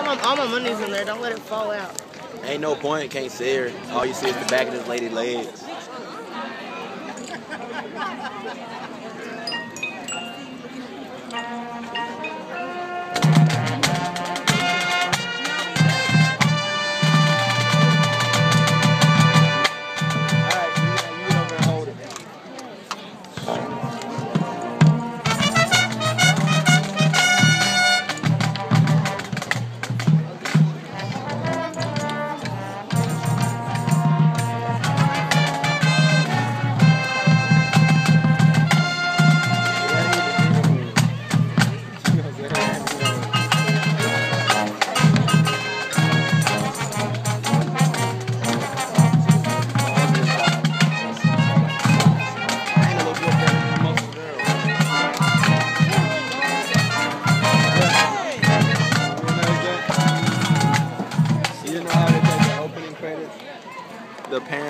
all my money's in there. Don't let it fall out. Ain't no point. Can't see her. All you see is the back of this lady's legs. The parents.